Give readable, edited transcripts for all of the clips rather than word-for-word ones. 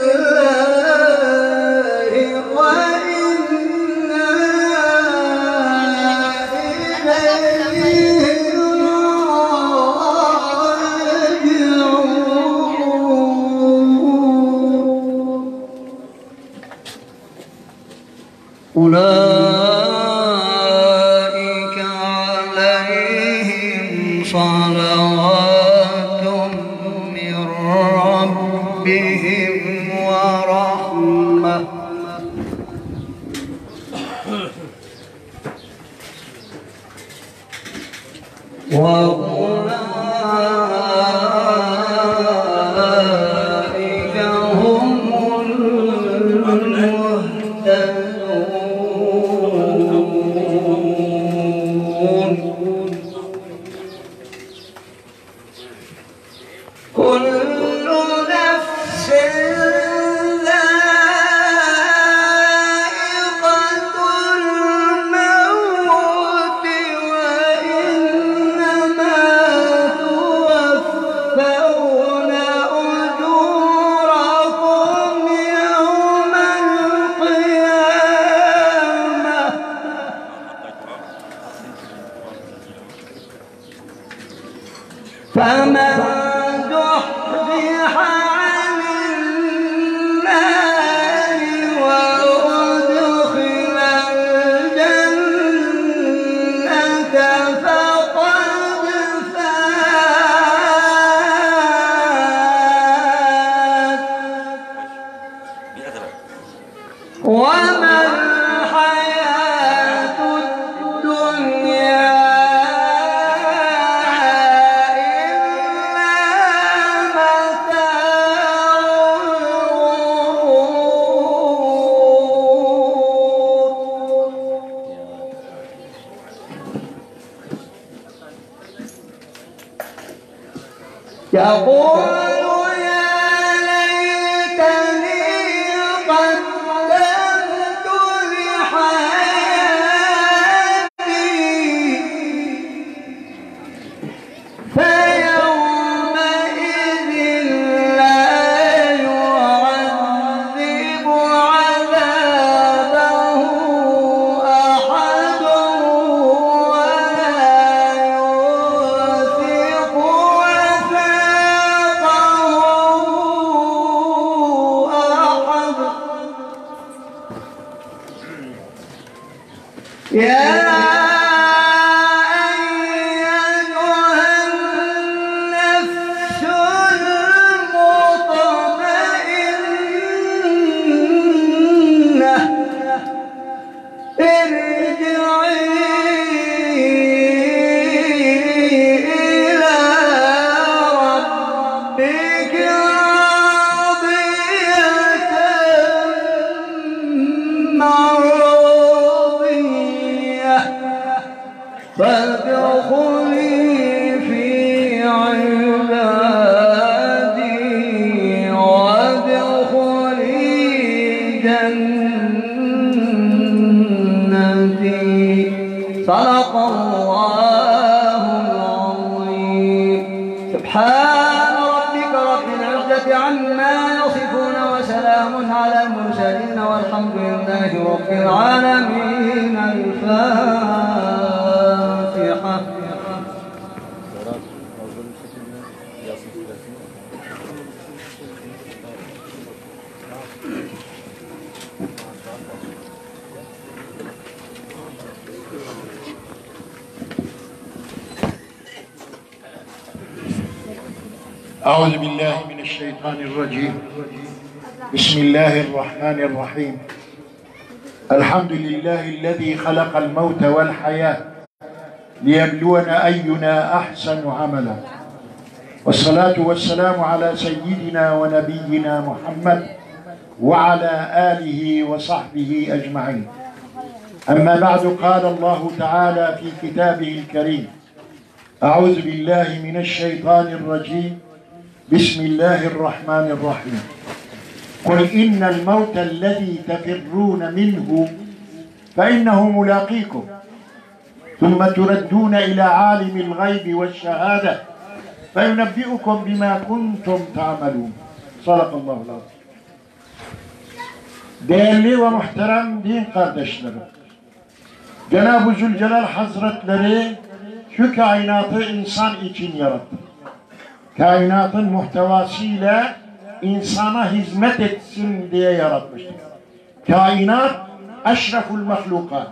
أولئك عليهم صلوات من ربهم ورحمة وأولئك هم المهتدون. كل نفس ذائقة الموت وإنما توفون أجوركم يوم القيامة فمن زحزح عن النار وأدخل الجنة فقد فاز وما الحياة الدنيا يقول يا ليتني قدمت لحياتي فيومئذ لا يعذب عذابه أحد ولا يوثق يا أيتها النفس المطمئنة ارجعي إلى ربك راضية مرضية فادخلي في عبادي وادخلي جنتي. صدق الله العظيم. سبحان ربك رب العزة عما يصفون وسلام على المرسلين والحمد لله رب العالمين. الفاتحة. أعوذ بالله من الشيطان الرجيم. بسم الله الرحمن الرحيم. الحمد لله الذي خلق الموت والحياة ليبلونا أينا أحسن عملا، والصلاة والسلام على سيدنا ونبينا محمد وعلى آله وصحبه أجمعين. أما بعد، قال الله تعالى في كتابه الكريم: أعوذ بالله من الشيطان الرجيم. بسم الله الرحمن الرحيم. قل إن الموت الذي تفرون منه فإنه ملاقيكم ثم تردون إلى عالم الغيب Değerli ve muhterem din kardeşlerim, Cenab-ı Zülcelal Hazretleri şu kainatı insan için yarattı. Kainatın muhtevasıyla insana hizmet etsin diye yaratmıştır. Kainat eşreful mahlukat.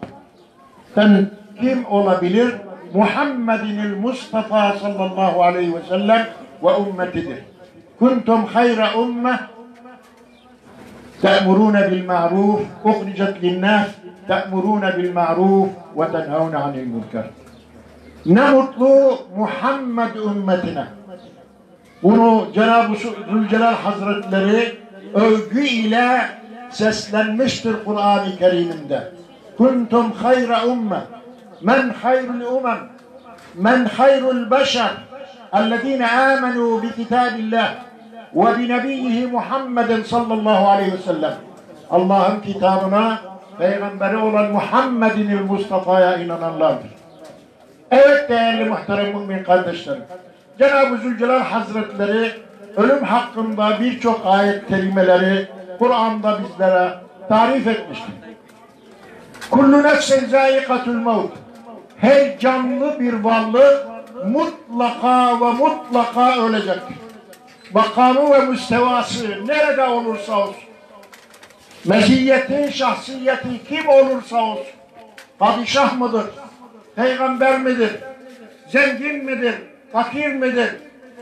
Kim olabilir? Muhammedinil Mustafa sallallahu aleyhi ve sellem ve ümmetidir. Kuntum hayra ummeh te'murûne bil ma'ruf uhricet linnâs te'murûne bil ma'ruf ve tenhâvne anil münker. Ne mutlu Muhammed ümmetine. Bunu Cenab-ı Zülcelal Hazretleri övgü ile seslenmiştir Kur'an-ı Kerim'inde. Kuntum hayra ummeh men hayrul umem men hayrul beşer ellezine amenû bi kitabillah ve bi nebiyyihi Muhammedin sallallahu aleyhi ve sellem. Allah'ın kitabına, peygamberi olan Muhammed'in Mustafa'ya inananlardır. Evet değerli muhterem mümin kardeşlerim, Cenab-ı Zülcelal Hazretleri ölüm hakkında birçok ayet kelimeleri Kur'an'da bizlere tarif etmiştir. Kullu nefsin zâikatul mevt. Her canlı bir varlık mutlaka ve mutlaka ölecektir. Makamı ve müstevası nerede olursa olsun, meziyeti, şahsiyeti kim olursa olsun, padişah mıdır, peygamber midir, zengin midir, fakir midir,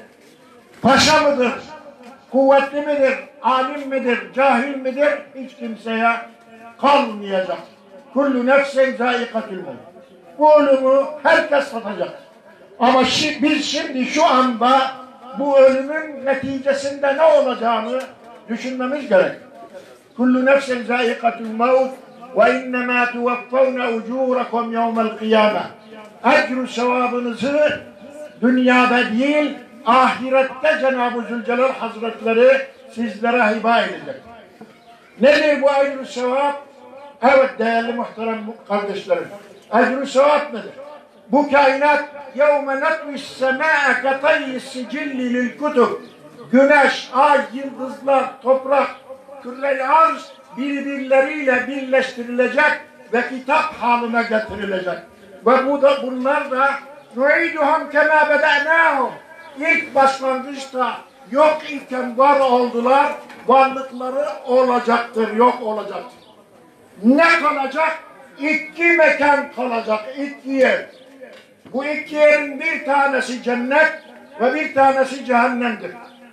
paşa mıdır, kuvvetli midir, alim midir, cahil midir, hiç kimseye kalmayacak. Kullu nefsin zâikatul mevt. Bu ölümü herkes tatacak. Ama biz şimdi şu anda bu ölümün neticesinde ne olacağını düşünmemiz gerek. Kullu nefsin zâikatul mevt ve innemâ tuvaffavne ucûrekum yevmel kıyâme. Ecru sevabınızı dünyada değil, ahirette Cenab-ı Zülcelal Hazretleri sizlere hiba edecek. Nedir bu ecru sevap? Evet değerli muhterem kardeşlerim. Ecru sevap nedir? Bu kainat yevme netviş semâe katayyi sicilli lil kutub. Güneş, ay, yıldızlar, toprak, küre-i arz birbirleriyle birleştirilecek ve kitap haline getirilecek. Ve bunlar da nu'iduhum kemâ beda'nâhum. İlk başlangıçta yok iken var oldular, varlıkları olacaktır, yok olacaktır. Ne kalacak? İki mekan kalacak, iki yer. Bu iki yerin bir tanesi cennet ve bir tanesi cehennemdir.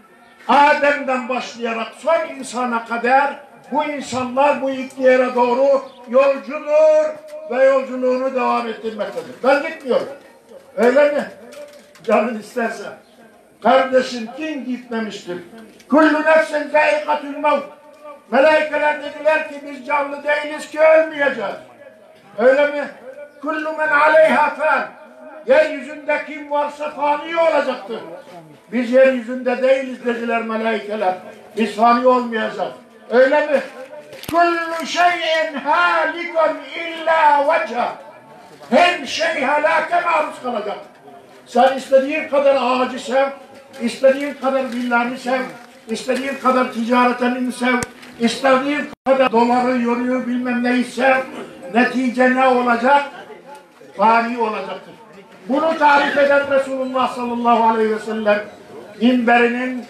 Adem'den başlayarak son insana kadar bu insanlar bu iki yere doğru yolcudur ve yolculuğunu devam ettirmektedir. Ben gitmiyorum. Öyle mi? Canın isterse. Kardeşim kim gitmemiştir? Kullu nefsin zâikatul mevt. Melekler dediler ki biz canlı değiliz ki ölmeyeceğiz. Öyle mi? Kullu men aleyha fan. Yeryüzünde kim varsa fani olacaktır. Biz yeryüzünde değiliz dediler melekeler. Biz fani olmayacağız. Öyle mi? Kullu şeyin halikun illa veceh. Her şey helake maruz kalacak. Sen istediğin kadar ağacı sev, istediğin kadar villanı sev, istediğin kadar ticaretini sev, istediğin kadar doları, yoruyu bilmem neyi sev. Netice ne olacak? Fani olacaktır. Bunu tarif eden Resulullah sallallahu aleyhi ve sellem minberinin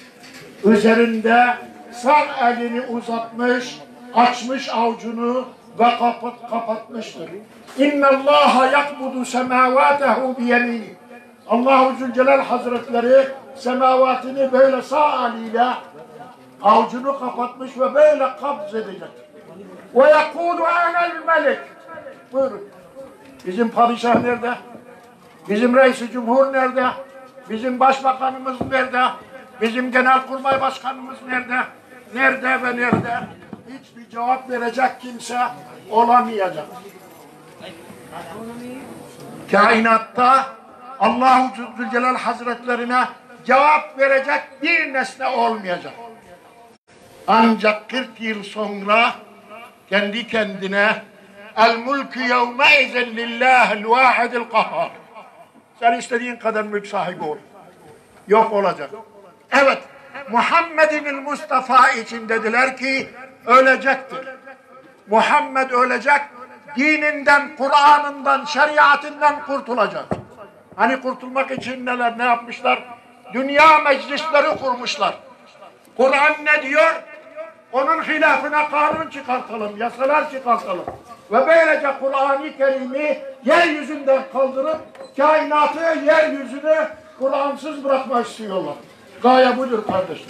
üzerinde sağ elini uzatmış, açmış avucunu ve kapatmıştır. İnna Allaha yakbudu semavatehu biyemini. Allah-u Zülcelal Hazretleri semavatini böyle sağ eliyle avucunu kapatmış ve böyle kabz edecek. Ve yekûlu anel melek. Buyurun. Bizim padişah nerede? Bizim reis-i cumhur nerede? Bizim başbakanımız nerede? Bizim genelkurmay başkanımız nerede? Nerede ve nerede? Hiçbir cevap verecek kimse olamayacak. Kainatta Allah-u Zülcelal Hazretlerine cevap verecek bir nesne olmayacak. Ancak 40 yıl sonra kendi kendine el-mulkü yevmeizen lillâhil vâhidil kahhar. Sen istediğin kadar mülk sahibi ol. Yok olacak. Evet, Muhammed'in Mustafa için dediler ki ölecektir. Muhammed ölecek, dininden, Kur'an'ından, şeriatından kurtulacak. Hani kurtulmak için ne yapmışlar? Dünya meclisleri kurmuşlar. Kur'an ne diyor? Onun hilafına kanun çıkartalım, yasalar çıkartalım. Ve böylece Kur'an-ı Kerim'i yeryüzünden kaldırıp kainatı, yeryüzünü Kur'ansız bırakmak istiyorlar. Gaye budur kardeşim.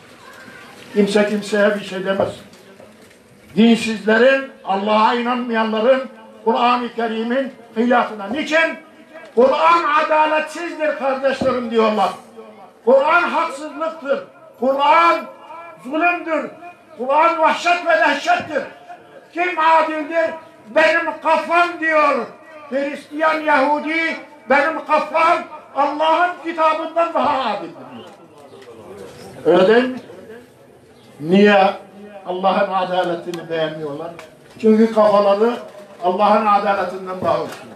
Kimse kimseye bir şey demez. Dinsizlerin, Allah'a inanmayanların Kur'an-ı Kerim'in hilafına. Niçin? Kur'an adaletsizdir kardeşlerim diyorlar. Kur'an haksızlıktır. Kur'an zulümdür. Kur'an vahşet ve dehşettir. Kim adildir? Benim kafam diyor Hristiyan Yahudi, benim kafam Allah'ın kitabından daha adildir diyor. Öyle değil mi? Niye Allah'ın adaletini beğenmiyorlar? Çünkü kafaları Allah'ın adaletinden daha üstün.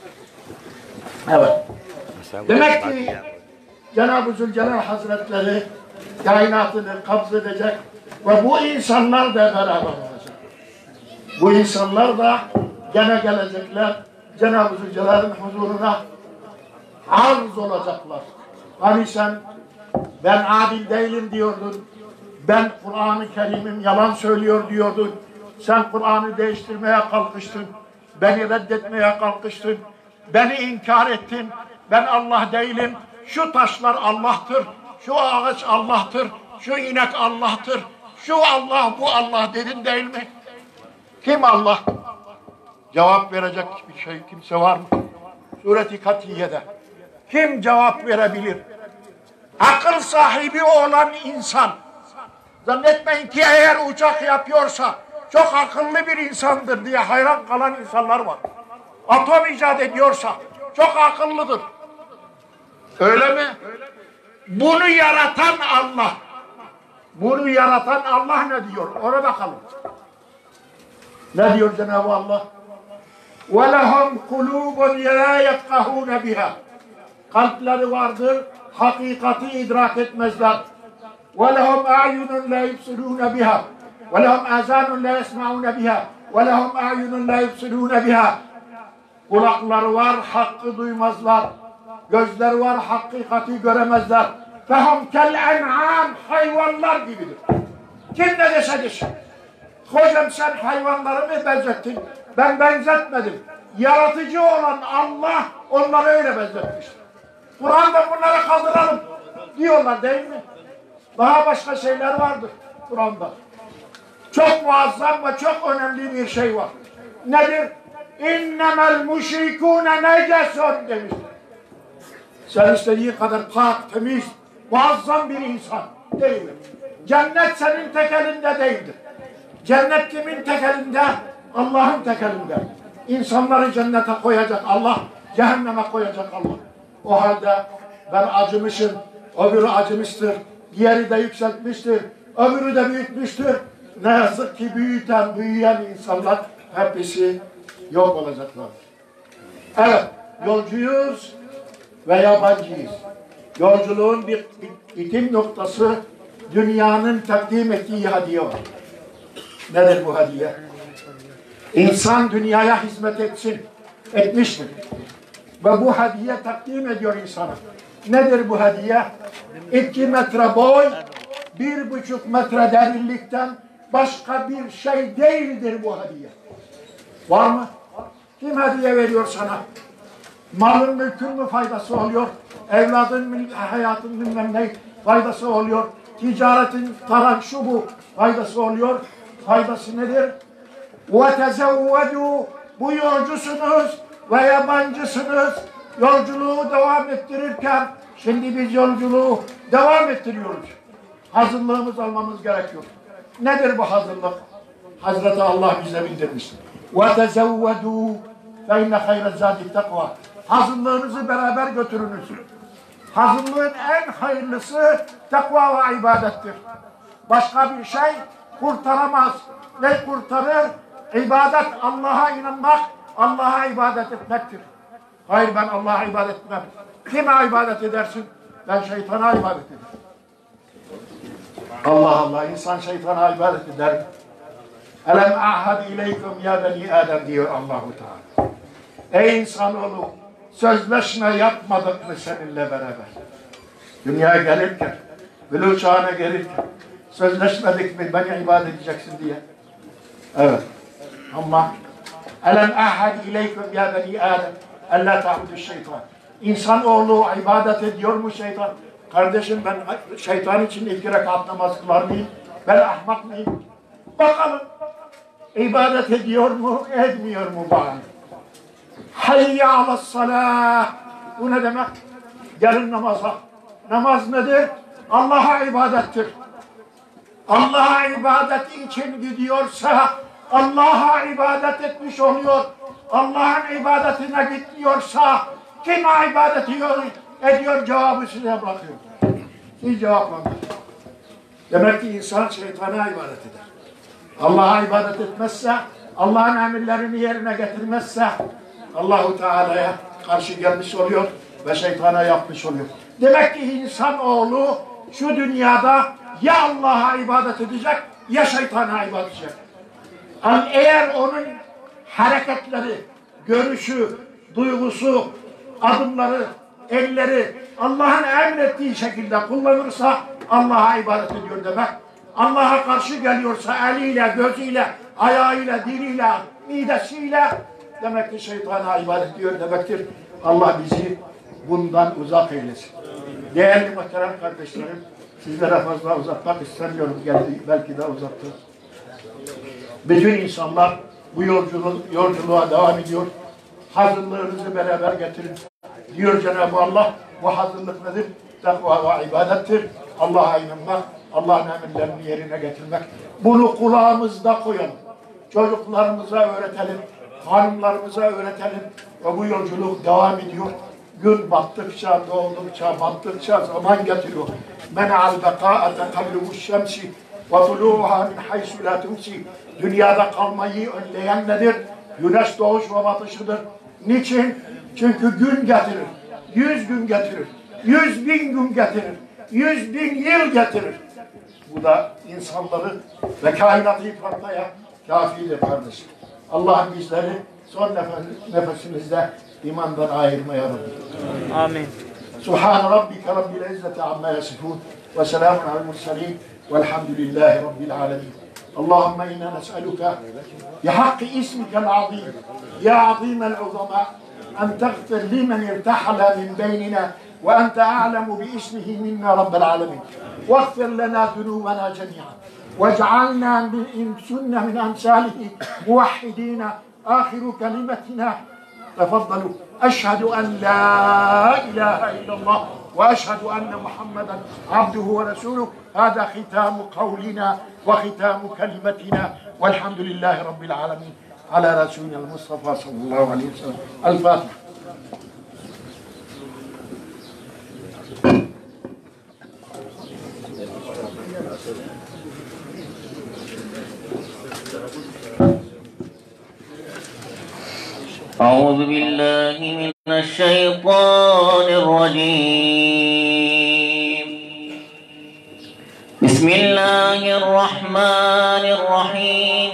Evet. Demek ki Cenab-ı Zülcelal Hazretleri kainatını kabz edecek ve bu insanlar da beraber olacak. Bu insanlar da gene gelecekler Cenab-ı Zülcelal'in huzuruna arz olacaklar. Hani sen ben adil değilim diyordun, ben Kur'an-ı Kerim'im yalan söylüyor diyordun, sen Kur'an'ı değiştirmeye kalkıştın, beni reddetmeye kalkıştın, beni inkar ettin, ben Allah değilim, şu taşlar Allah'tır, şu ağaç Allah'tır, şu inek Allah'tır, şu Allah bu Allah dedin değil mi? Kim Allah? Cevap verecek bir şey kimse var mı? Sureti Katiye'de. Kim cevap verebilir? Akıl sahibi olan insan. Zannetmeyin ki eğer uçak yapıyorsa çok akıllı bir insandır diye hayran kalan insanlar var. Atom icat ediyorsa çok akıllıdır. Öyle mi? Bunu yaratan Allah. Bunu yaratan Allah ne diyor? Ona bakalım. Ne diyor Cenab-ı Allah? وَلَهُمْ قُلُوبٌ لَا يَفْقَهُونَ بِهَا. Kalpleri vardır, hakikati idrak etmezler. وَلَهُمْ أَعْيُنٌ لَا يُبْصِرُونَ بِهَا وَلَهُمْ آذَانٌ لَا يَسْمَعُونَ بِهَا وَلَهُمْ أَعْيُنٌ لَا يُبْصِرُونَ بِهَا. Kulakları var, hakkı duymazlar. Gözleri var, hakikati göremezler. فَهُمْ كَالْاَنْعَامِ. Hayvanlar gibidir. Kim ne dese desin. Hocam sen hayvanları mı benzettin? Ben benzetmedim. Yaratıcı olan Allah onları öyle benzetmiştir. Kur'an'da bunları kaldıralım diyorlar değil mi? Daha başka şeyler vardır Kur'an'da. Çok muazzam ve çok önemli bir şey var. Nedir? İnnemel müşrikûne necesun demiştir. Sen istediğin kadar pak, temiz, muazzam bir insan değil mi? Cennet senin tek elinde değildir. Cennet kimin tek elinde? Allah'ın tek elinde. İnsanları cennete koyacak Allah, cehenneme koyacak Allah. O halde ben acımışım, öbürü acımıştır, diğeri de yükseltmiştir, öbürü de büyütmüştür. Ne yazık ki büyüyen insanlar hepsi yok olacaklar. Evet, yolcuyuz ve yabancıyız. Yolculuğun bir bitim noktası dünyanın takdim ettiği hediye var. Nedir bu hediye? İnsan dünyaya hizmet etmiştir. Ve bu hediye takdim ediyor insana. Nedir bu hediye? 2 metre boy, 1,5 metre derinlikten başka bir şey değildir bu hediye. Var mı? Kim hediye veriyor sana? Malın mülkün mü faydası oluyor? Evladın, hayatın bilmem ne faydası oluyor? Ticaretin, paran şu bu faydası oluyor. Faydası nedir? وَتَزَوَّدُوا. Bu yolcusunuz ve yabancısınız. Yolculuğu devam ettirirken şimdi biz yolculuğu devam ettiriyoruz. Hazırlığımız almamız gerekiyor. Nedir bu hazırlık? Hazreti Allah bize bildirmiş. وَتَزَوَّدُوا فَاِنَّ خَيْرَ الزَّادِ التَّقْوَى. Hazırlığınızı beraber götürünüz. Hazırlığın en hayırlısı takva ve ibadettir. Başka bir şey kurtaramaz. Ne kurtarır? İbadet, Allah'a inanmak, Allah'a ibadet etmektir. Hayır, ben Allah'a ibadet etmem. Kime ibadet edersin? Ben şeytana ibadet ederim. Allah Allah, insan şeytana ibadet eder mi? Elem ahad ileykum ya beni Adem diyor Allah-u Teala. Ey insanoğlu, sözleşme yapmadık mı seninle beraber? Dünyaya gelirken, bülûğ çağına gelirken, sözleşmedik mi beni ibadet edeceksin diye? Evet. Ama elem ahad ileykum ya beni Adem ellâ ta'budu şeytan. İnsanoğlu ibadet ediyor mu şeytan? Kardeşim ben şeytan için 2 rekat namaz kılar mıyım? Ben ahmak mıyım? Bakalım. İbadet ediyor mu, etmiyor mu bana? Hayya alassalah. Bu ne demek? Gelin namaza. Namaz nedir? Allah'a ibadettir. Allah'a ibadet için gidiyorsa Allah'a ibadet etmiş oluyor. Allah'ın ibadetine gitmiyorsa kime ibadet ediyor cevabı size bırakıyor. Siz cevaplandırın. Demek ki insan şeytana ibadet eder. Allah'a ibadet etmezse, Allah'ın emirlerini yerine getirmezse Allah-u Teala'ya karşı gelmiş oluyor ve şeytana yapmış oluyor. Demek ki insanoğlu şu dünyada ya Allah'a ibadet edecek ya şeytana ibadet edecek. Yani eğer onun hareketleri, görüşü, duygusu, adımları, elleri Allah'ın emrettiği şekilde kullanırsa Allah'a ibadet ediyor demek. Allah'a karşı geliyorsa eliyle, gözüyle, ayağıyla, diliyle, midesiyle demek ki şeytana ibadet ediyor demektir. Allah bizi bundan uzak eylesin. Değerli muhterem kardeşlerim, sizlere fazla uzatmak istemiyorum. Belki de uzattı. Bütün insanlar bu yolculuğa devam ediyor. Hazırlığınızı beraber getirin. Diyor Cenab-ı Allah, bu hazırlık nedir? Takva ve ibadettir. Allah'a inanmak, Allah'ın emirlerini yerine getirmek. Bunu kulağımızda koyalım. Çocuklarımıza öğretelim. Hanımlarımıza öğretelim. Ve bu yolculuk devam ediyor. Gün battıkça, doğdukça, battıkça zaman getiriyor. Men'al bekâ'ete kabluhu şemsi ve tulûha min haysu la tumsi. Dünyada kalmayı önleyen nedir? Güneş doğuş ve batışıdır. Niçin? Çünkü gün getirir. 100 gün getirir. 100.000 gün getirir. 100.000 yıl getirir. Bu da insanları ve kainatı yıpratmaya kafidir kardeşim. Allah'ım bizleri son nefesimizde imandan ayırmaya Rabbi. Amin. Subhan rabbike rabbil izzeti amma yasifun ve selamun alel murselin velhamdülillahi rabbil alemin. Allahümme inna nes'aluka bihakkı ismikel azim ya azimel uzama en teğfir limen irtahala min beynina ve ente a'lemu bi ismihi minna rabbel alemin. Veğfir lena zunubana cemi'an واجعلنا من سنة من أمثاله موحدين آخر كلمتنا تفضلوا أشهد أن لا إله إلا الله وأشهد أن محمدا عبده ورسوله هذا ختام قولنا وختام كلمتنا والحمد لله رب العالمين على رسولنا المصطفى صلى الله عليه وسلم الفاتحة. أعوذ بالله من الشيطان الرجيم. بسم الله الرحمن الرحيم.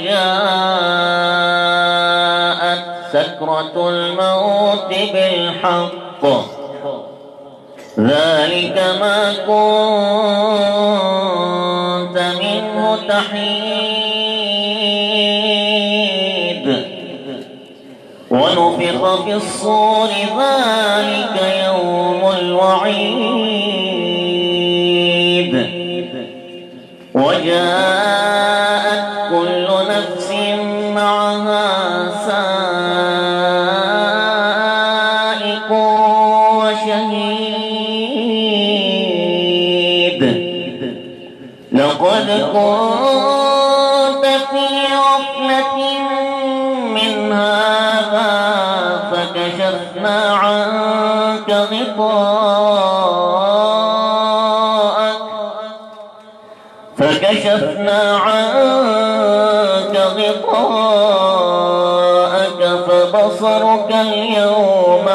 وجاءت سكرة الموت بالحق ذلك ما كنت منه تحيد ونفخ في الصور ذلك يوم الوعيد وجاءت كل نفس معها سائق وشهيد لقد كنت في غفلة من هذا فكشفنا عنك غطاءك فبصرك اليوم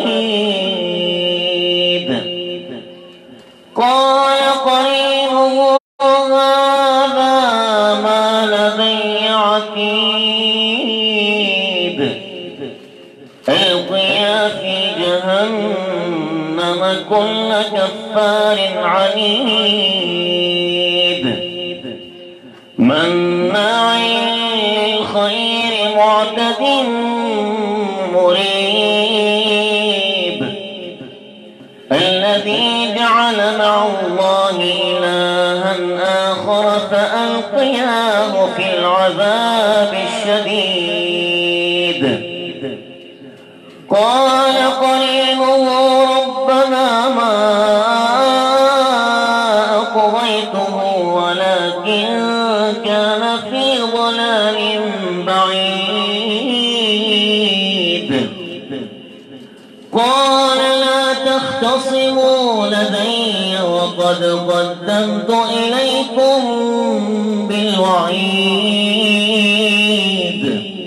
حديد. قال قرينه كل كفار عنيد مناع للخير معتد مريب الذي جعل مع الله إلها آخر فألقياه في العذاب الشديد قال قرينه ربنا ما أطغيته ولكن كان في ضلال بعيد قال لا تختصموا لدي وقد قدمت إليكم بالوعيد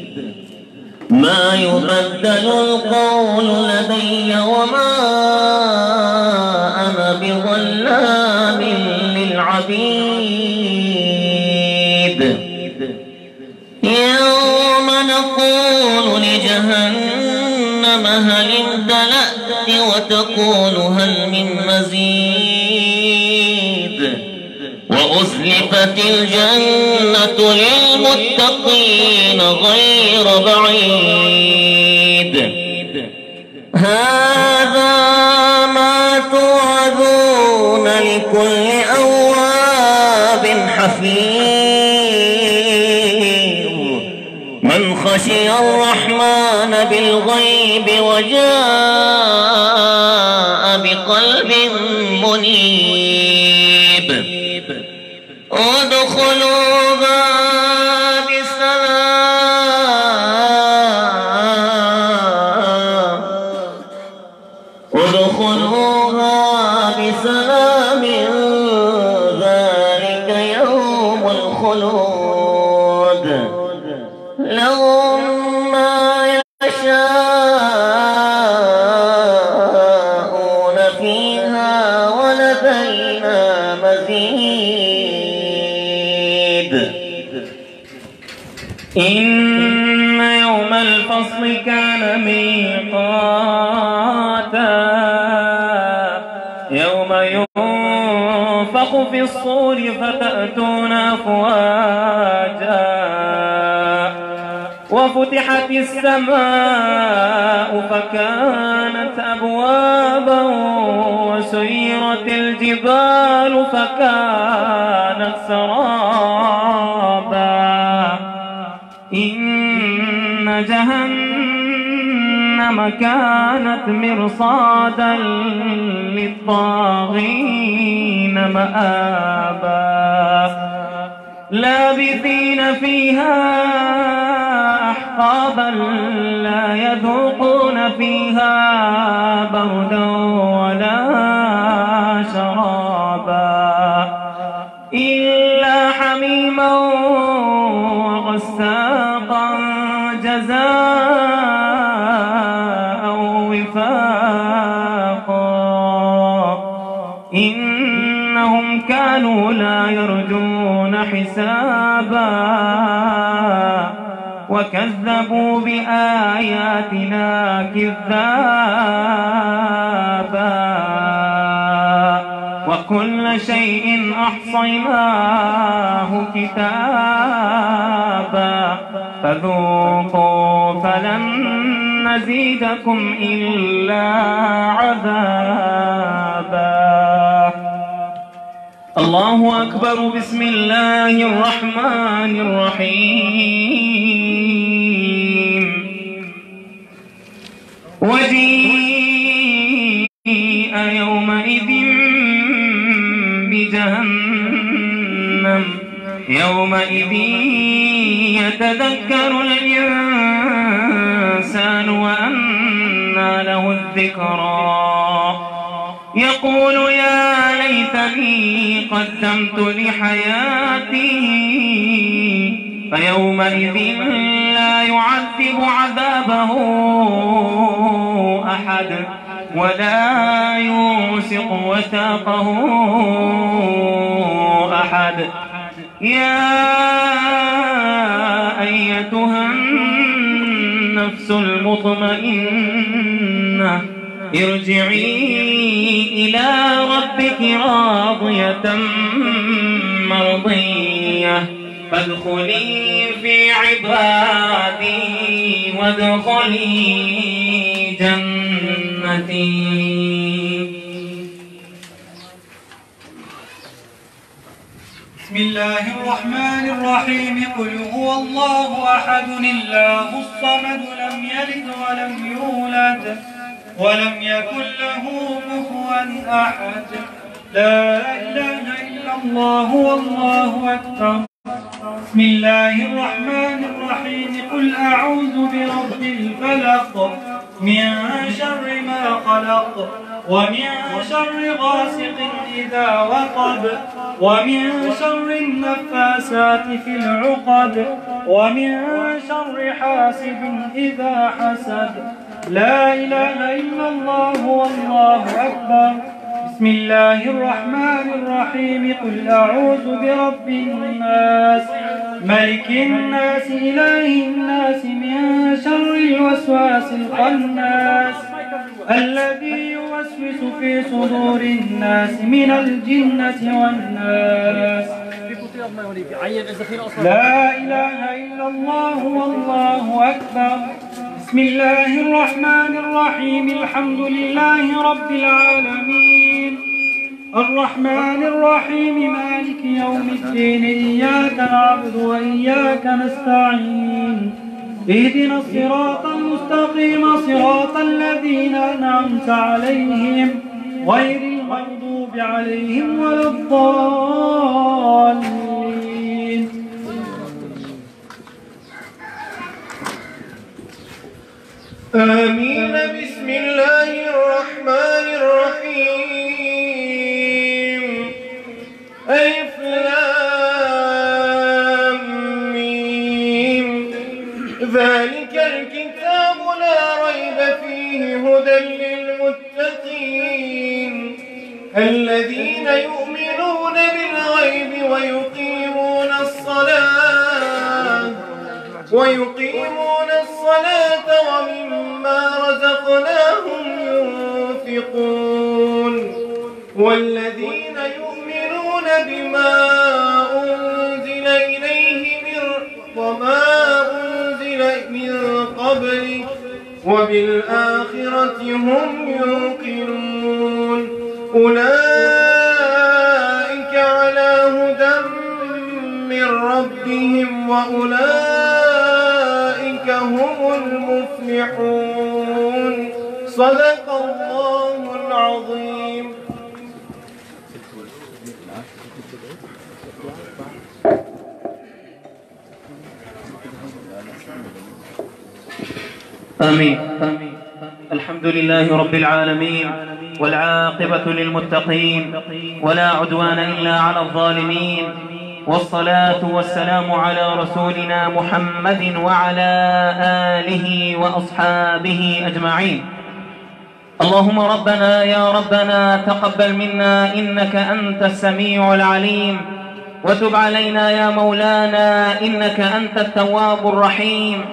ما يبدل القول لدي وما أنا بظلام للعبيد يوم نقول لجهنم هل امتلأت وتقول هل من مزيد وأزلفت الجنة للمتقين غير بعيد هذا ما توعدون لكل أواب حفيظ من خشي الرحمن بالغيب وجاء بقلب منيب ادخلوها بسلام ذلك يوم الخلود لهم ما يشاءون فيها ولدينا مزيد إن يوم الفصل كان ميقاتا يوم ينفخ في الصور فتأتون أفواجا وفتحت السماء فكانت أبوابا وسيرت الجبال فكانت سرابا إن جهنم كانت مرصادا للطاغين مآبا لابثين فيها أحقابا لا يذوقون فيها بردا ولا شرابا إلا حميما وغساقا جزاء وفاقا إنهم كانوا لا يرجون حسابا وكذبوا بآياتنا كذابا وكل شيء أحصيناه كتابا فذوقوا فلن نزيدكم إلا عذابا الله أكبر بسم الله الرحمن الرحيم وجيء يومئذ بجهنم يومئذ يتذكر الإنسان وأنى له الذكرى يقول يا ليتني قدمت لحياتي فيومئذ لا يعذب عذابه أحد ولا يوثق وثاقه أحد يا أيتها النفس المطمئنة ارجعي راضية مرضية فادخلي في عبادي وادخلي جنتي. بسم الله الرحمن الرحيم. قل هو الله أحد الله الصمد لم يلد ولم يولد ولم يكن له كفوا أحد. لا إله إلا الله والله أكبر. بسم الله الرحمن الرحيم. قل أعوذ برب الفلق من شر ما خلق ومن شر غاسق إذا وقب ومن شر النفاسات في العقد ومن شر حاسد إذا حسد. لا إله إلا الله والله أكبر. بسم الله الرحمن الرحيم. قل أعوذ برب الناس ملك الناس إله الناس من شر الوسواس الخناس الذي يوسوس في صدور الناس من الجنة والناس. لا إله إلا الله والله أكبر. بسم الله الرحمن الرحيم. الحمد لله رب العالمين الرحمن الرحيم مالك يوم الدين. إياك نعبد وإياك نستعين. اهدنا الصراط المستقيم صراط الذين أنعمت عليهم غير المغضوب عليهم ولا الضالين. آمين. بسم الله الرحمن الرحيم. ألف لام ميم. ذلك الكتاب لا ريب فيه هدى للمتقين الذين يؤمنون بالغيب ويقيمون الصلاة ومما رزقناهم ينفقون والذين يؤمنون بما أنزل إليه وما أنزل من قبله وبالآخرة هم يوقنون. أولئك على هدى من ربهم وأولئك هم المفلحون. صدق الله العظيم. آمين. الحمد لله رب العالمين والعاقبة للمتقين ولا عدوان إلا على الظالمين والصلاة والسلام على رسولنا محمد وعلى آله وأصحابه أجمعين. اللهم ربنا يا ربنا تقبل منا إنك أنت السميع العليم وتب علينا يا مولانا إنك أنت التواب الرحيم.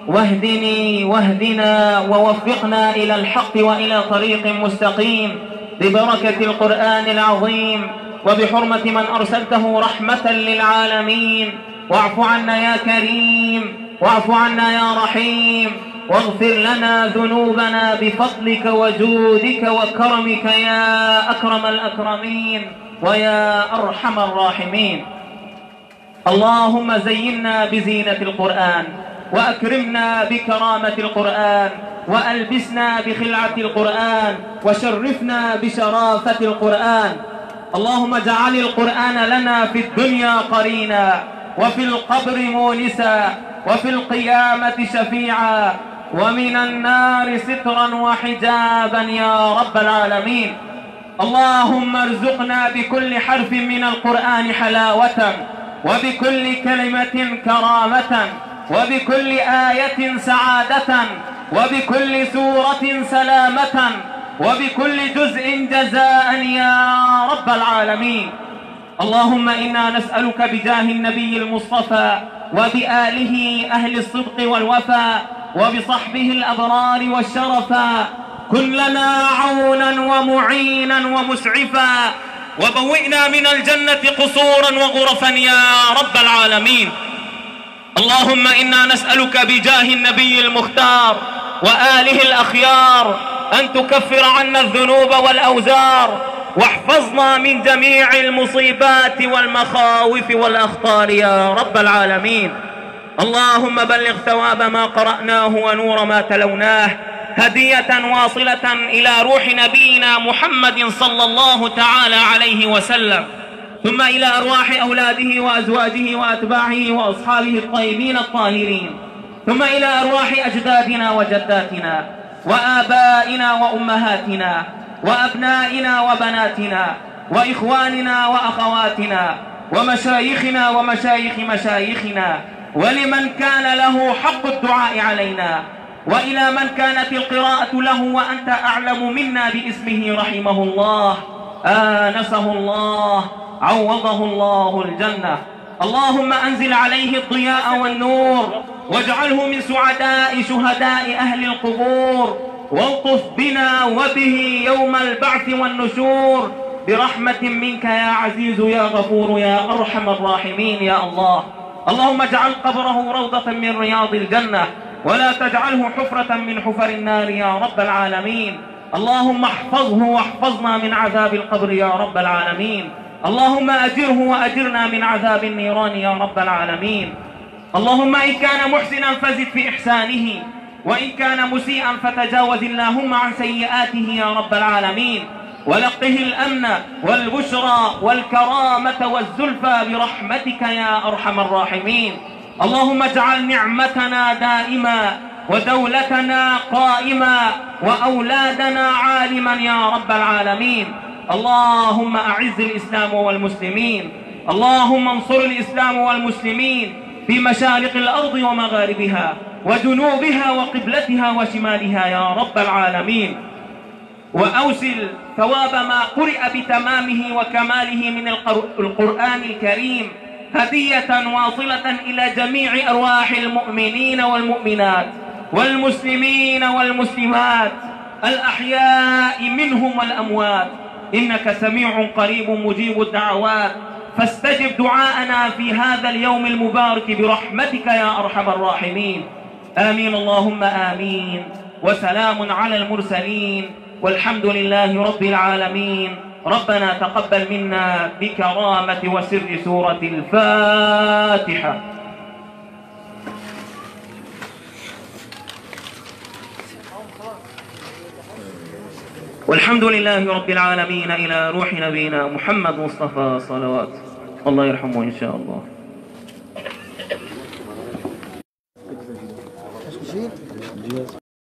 واهدنا ووفقنا إلى الحق وإلى طريق مستقيم ببركة القرآن العظيم وبحرمة من أرسلته رحمة للعالمين. واعف عنا يا كريم واعف عنا يا رحيم واغفر لنا ذنوبنا بفضلك وجودك وكرمك يا أكرم الأكرمين ويا أرحم الراحمين. اللهم زينا بزينة القرآن وأكرمنا بكرامة القرآن وألبسنا بخلعة القرآن وشرفنا بشرافة القرآن. اللهم اجعل القرآن لنا في الدنيا قرينا وفي القبر مونسا وفي القيامة شفيعا ومن النار سترا وحجابا يا رب العالمين. اللهم ارزقنا بكل حرف من القرآن حلاوة وبكل كلمة كرامة وبكل آية سعادة وبكل سورة سلامة وبكل جزء جزاء يا رب العالمين. اللهم إنا نسألك بجاه النبي المصطفى وبآله أهل الصدق والوفاء وبصحبه الأبرار والشرفا كن لنا عونا ومعينا ومسعفا وبوئنا من الجنة قصورا وغرفا يا رب العالمين. اللهم إنا نسألك بجاه النبي المختار وآله الأخيار أن تكفر عنا الذنوب والأوزار، واحفظنا من جميع المصيبات والمخاوف والأخطار يا رب العالمين. اللهم بلغ ثواب ما قرأناه ونور ما تلوناه هدية واصلة إلى روح نبينا محمد صلى الله تعالى عليه وسلم، ثم إلى أرواح أولاده وأزواجه وأتباعه وأصحابه الطيبين الطاهرين، ثم إلى أرواح أجدادنا وجداتنا وآبائنا وأمهاتنا وأبنائنا وبناتنا وإخواننا وأخواتنا ومشايخنا ومشايخ مشايخنا، ولمن كان له حق الدعاء علينا، وإلى من كانت القراءة له وأنت أعلم منا باسمه رحمه الله، آنسه الله، عوضه الله الجنة. اللهم أنزل عليه الضياء والنور، واجعله من سعداء شهداء أهل القبور، والطف بنا وبه يوم البعث والنشور برحمة منك يا عزيز يا غفور يا أرحم الراحمين يا الله. اللهم اجعل قبره روضة من رياض الجنة، ولا تجعله حفرة من حفر النار يا رب العالمين. اللهم احفظه واحفظنا من عذاب القبر يا رب العالمين. اللهم أجره وأجرنا من عذاب النيران يا رب العالمين. اللهم إن كان محسنا فزد في إحسانه، وإن كان مسيئا فتجاوز اللهم عن سيئاته يا رب العالمين، ولقه الأمن والبشرى والكرامة والزلفى برحمتك يا أرحم الراحمين. اللهم اجعل نعمتنا دائما، ودولتنا قائما، وأولادنا عالما يا رب العالمين. اللهم أعز الإسلام والمسلمين، اللهم انصر الإسلام والمسلمين في مشارق الأرض ومغاربها وجنوبها وقبلتها وشمالها يا رب العالمين، وأوصل ثواب ما قرئ بتمامه وكماله من القرآن الكريم هدية واصلة إلى جميع أرواح المؤمنين والمؤمنات والمسلمين والمسلمات الأحياء منهم والأموات، إنك سميع قريب مجيب الدعوات، فاستجب دعاءنا في هذا اليوم المبارك برحمتك يا أرحم الراحمين. آمين اللهم آمين، وسلام على المرسلين، والحمد لله رب العالمين. ربنا تقبل منا بكرامة وسر سورة الفاتحة. والحمد لله رب العالمين. إلى روح نبينا محمد مصطفى صلوات الله يرحمه إن شاء الله.